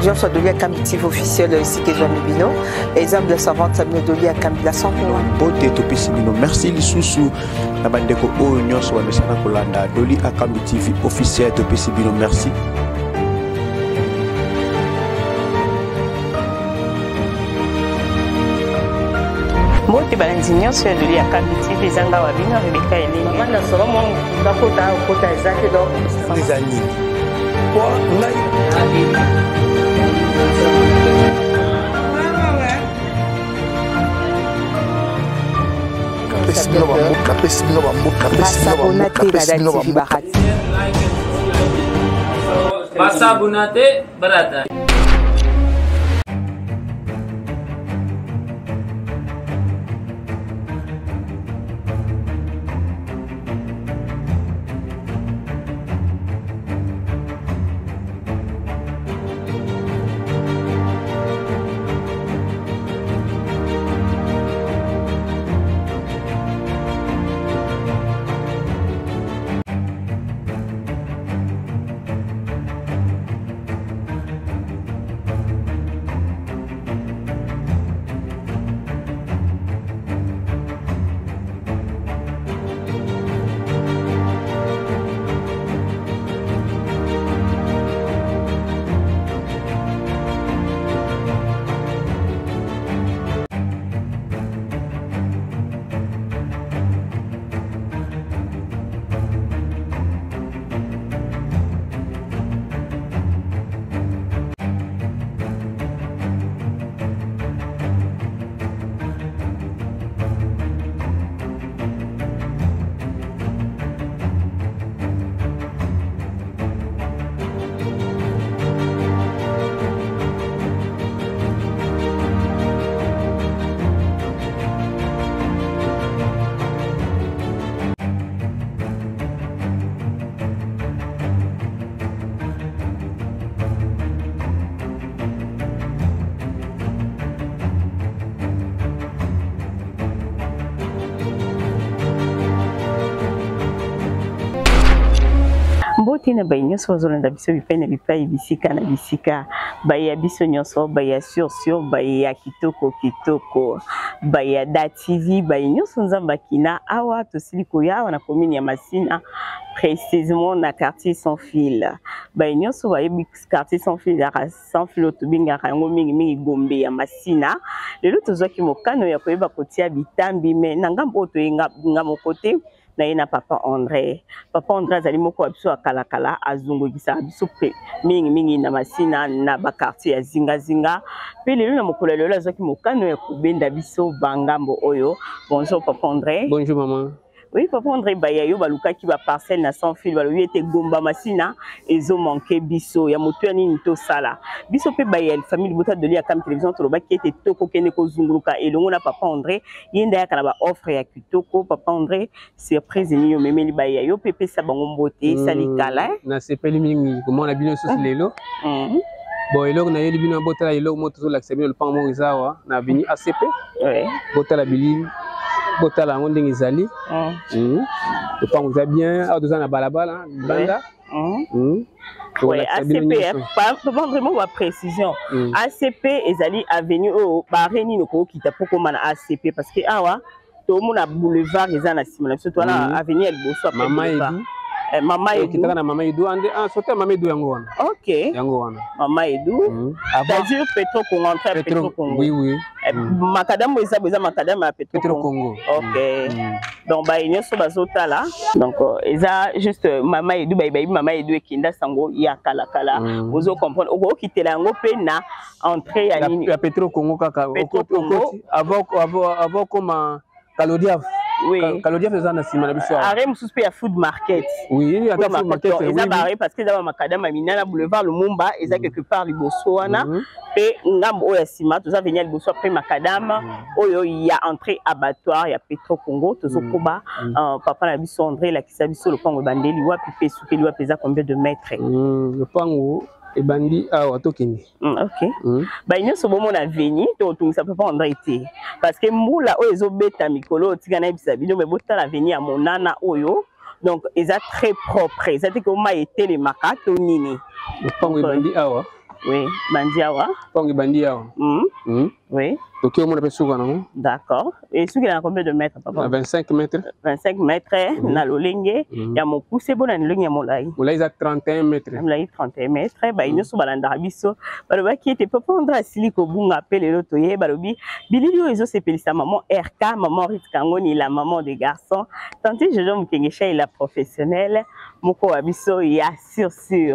télévision soit donnée à Camitif officiel ici que Jean Mibino. Exemple de savante ça me donné à Camila 100%. Beauté Topé Mino. Merci Lisusu. La bande de Oignon soit Messana Kolanda. Doli à Camitif officiel Topé Mino. Merci. Moti balanzinyo sur de la Camitif les anga wabino Rebecca Eleni. Maman na solo mon dakota kota ezaki do. Les amis. Quoi? Masa bunate berata. Tina bainyo so zolanda biso bipene bipai bisika na bisika baya biso nyonso baya sur baya kitoko baya da TV bainyo so nzamba kina awa to siliko ya na commune ya Masina précisément na quartier sans fil bainyo so baya quartier sans fil ya sans fil to binga rango mingi Gombe ya Masina lelo tozwaki mokano ya koyeba kotia bitambi me na ngambo to ngamo côté na papa André azali moko abiso akalakala azungu bisa biso pe mingi na Masina na ba quartier ya zinga pe lelo na mokolo lelo azaki mokano ya kubenda biso bangambo oyo. Bonjour papa André. Bonjour maman. Oui, papa André Bayayo baluka ki ba parcelle na sans fil balo yete Gomba Masina ezo manquer biso ya moto ni nto sala biso pe bayel famille bota de lia kam télévision to ba ki ete toko kene ko zunguluka elongo na papa André yenda ya kana ba offre ya kitoko papa André surprise ni yo memeli Bayayo pepe sa bango mbote salikala na sepeli mingi comment na bino sosi lelo bon eloko na yeli bino bota la eloko moto zo l'accepter le pan mo izawa na vini ACP ouais bota la bili bota la ndenge ezali le pan vous bien a deux ans na balabala banda ouais ACP pas vraiment ma précision ACP ezali avenue au bareni no ko kita poko mana ACP parce que awa to mona boulevard ezana simana surtout na avenue El Bosso Mama Edu Mama Edu kitaka na Mama Edu ande sauter Mama Edu yango wana OK yango wana Mama Edu c'est-à-dire Petro Congo entre Petro Congo oui makadam eza makadam ya Petro Congo OK donc ba inyoso bazota là donc eza juste Mama Edu Mama Edu ekinda sango ya kala ozo comprendre oko kitela yango pe na entrée ya nini ya Petro Congo kaka avant comme Kalodiaf oui Kalodiaf eza na sima na biso arrêt mususu pe ya food market oui ata food market eza barré parce que eza makadam minana boulevard Lumumba eza quelque part liboso wana pe ngambo oya sima toza venir liboso après makadam oyo ya entrée abattoir ya Petro Congo tozo koba papa na biso André la kisa biso le pango bandeli wapi pe soukeli wapi eza combien de mètres le pango et bandi awa tokeni OK ba nyonso bomo na veni to tungisa papa André été parce que mbula oyo ezobeta mikolo tikana bisa bino me botala veni ya monana oyo donc eza très propre ça dit que ma été les makato nini le pango et bandi awa Oui, Bandiawa. Pongi Bandiawa. Oui. Donc, on a fait souvent, non? D'accord. Et ce qu'il a combien de mètres, papa? 25 mètres. 25 mètres, na l'olenge. Il y a mon poussé, bon, il y a mon laï. Mon laï, il a 31 mètres. Il a 31 mètres. Bah, il ne sont pas dans l'arabiso. Bah, le qui était pas prendre à silico bunga, appelé l'autoye, bah, le bi. Billy, ils ont s'appelé sa maman RK, maman Ritkangoni, la maman des garçons. Tant que je donne Kengesha, il est professionnel. Moko abiso, il y a sur.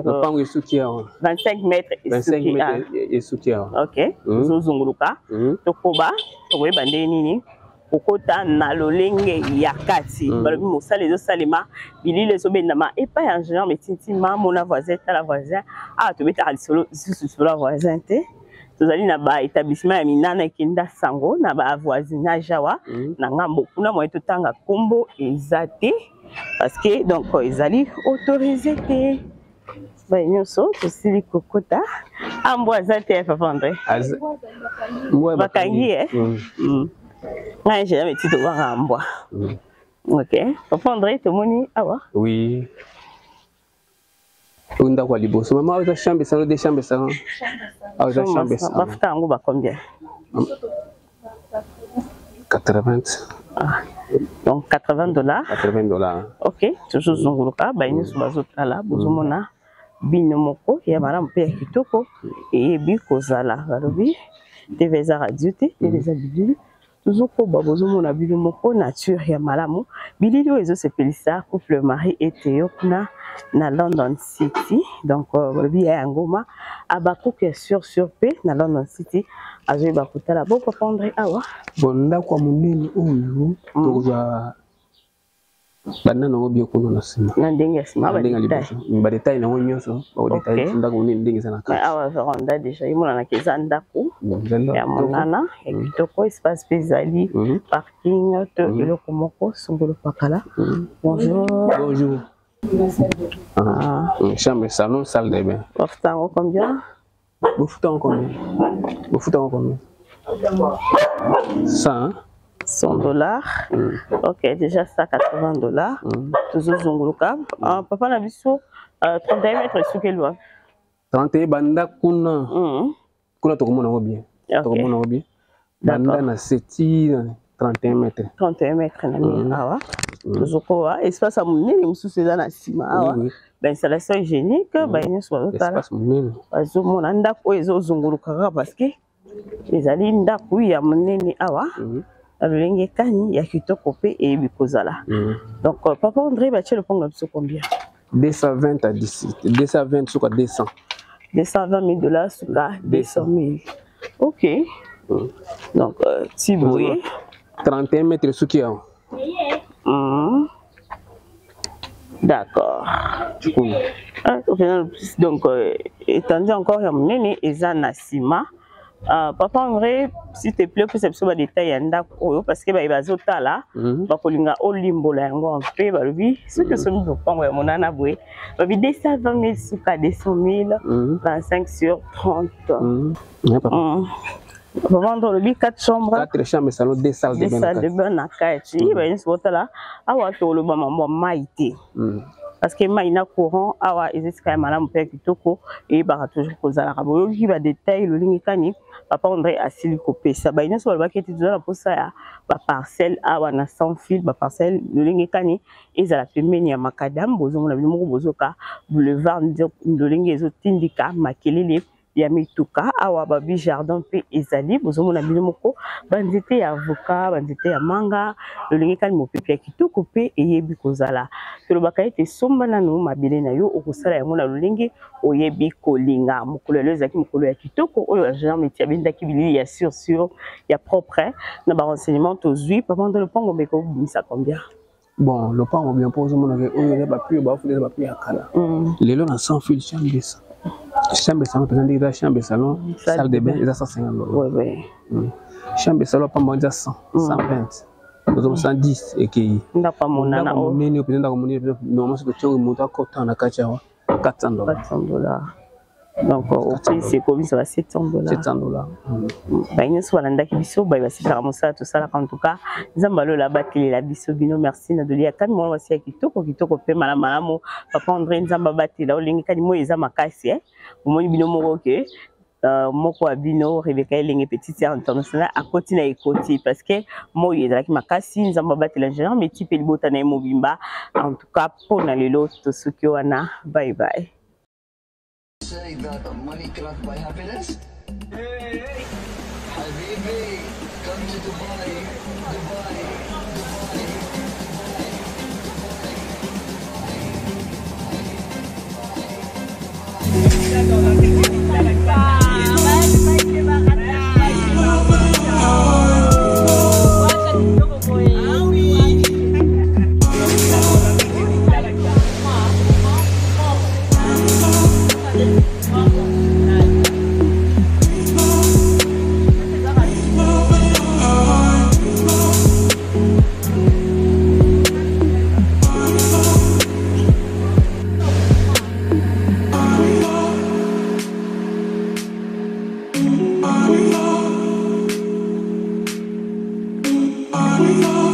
25 mètres. 25 mètres et soutien. Ok. Zozunguluka. Tokoba. Tokoba bande nini. Okota na lolenge yakati. Balobi mosala ezo salema. Bilili ezo bendama. Et pas en général, mais tintima, mon voisin, la voisin. Ah, tu beta solo, sur la voisin, te. Tozali na ba établissement ya minana kinda sango na ba voisinage awa na ngambo kuna moye totanga kombo ezate parce que donc ezali autorisé te ba nyonso tosili kokota ambo azate fa vendre bakangi ngai j'ai jamais dit de voir ambo OK fa vendre to moni awa oui on da kwa liboso maman za chambre salon des chambres salon ah za chambre salon bafuta ngo ba combien 80 donc $80 $80 OK toujours zonguluka ba nyusu bazotala bozomona bino moko ya mara mpe ya kitoko eyebi kozala balobi deveza radio te deveza bidulu toujours ko babozomona bino moko nature ya malamu bilili ezo sepelisa couple mari et Théo na London City donc balobi ya ngoma abakuke sur pe na London City azoyi bakutala bo papa André awa bonda kwa munene oyo toza bana no bio kuno na sima na ndenge sima ba détail na nyonso ba détail ndako munene ndenge sana ka awa veranda déjà imona na keza ndako ya monana ya kitoko espace pezali parking to eloko moko songolo pakala bonjour chambre salon salle de bain Boftango combien? Boftango combien? 100 $100. OK, déjà ça $80. Toujours zonguluka. Papa na biso 31 mètres sur quel loi? 31 banda kuna. Kuna tokomona ngo bien. Tokomona ngo bien. Banda na 7 31 mètres. 31 mètres na mi awa. Zokowa espace à munene mususu eza na sima awa. Ba installation hygiénique ba nyonso bazotala. Espace munene. Bazomona ndako ezozunguluka parce que ezali ndako ya munene awa. Alolenge kani ya kitoko pe eyebi kozala. Donc papa André batie le ponga biso combien? 220 à 17. 220 suka 200. $220,000 suka 200,000. OK. Donc Tiboye 31 mètres sukia. D'accord. Donc étendu encore ya munene eza na sima. Papa André, s'il te plaît, que c'est sur détail ndako parce que bazotala bakolinga olimbola yango en fait balobi ce que somi bopango ya monana boye babi 220,000 suka 200,000 25 sur 30. Vendre le 4 chambres. 4 chambres salon 2 salles de bain. 2 salles de bain na kati ba yeso botala awa to lo ba mambo maite. Parce que maina courant awa ezesika malamu pe kitoko et ba toujours kozala ka boyo ki ba détail le lingi kani papa André asili ko pesa ba nyonso ba keti tozala posa ya ba parcelle awa na sans fil ba parcelle le lingi kani ezala pembeni ya makadam bozomona bino moko bozoka boulevard de lingi ezotindika makelele ya mituka awa babi jardin pe ezali bozomona bino moko banzete ya avocat banzete ya manga lolingi kani mopepe ya kitoko pe eyebi kozala tolobaka ete somba nanu mabele na yo okosala yango na lolingi oyebi kolinga mokolo lelo ezalaki mokolo ya kitoko oyo agent métier abendaki bilili ya sur ya propre na ba renseignement tozwi papa dans le pango mbeko bimisa combien? Bon le pango bien pose mon oyo ba plus ba fuler ba plus ya kala lelo na sans fil chambre salon présente la chambre salon salle de bain ils a $150. Ouais. Chambre salon pas moins de 100 120 nous 110 et qui n'a pas mon nana au président normalement c'est que tu montes à côté na kacha $400. Donc au prix c'est comme ça $700. 700. Baïne soit landa qui biso baï va se faire ça tout ça en tout cas zambalo la bateli la biso bino merci na doli akami moi aussi kitoko pe malamu papa André nzamba batela olingi kadi moi eza makasi omoni bino moko ke moko abino Rebecca elenge petite sœur internationale à côté na ekoti parce que moi ezalaki makasi nzamba batela ingénieur mais type libota na mobimba en tout cas pour na lelo to soki wana bye bye. Say that money cannot buy happiness. Hey, Habibi, come to Dubai, Are we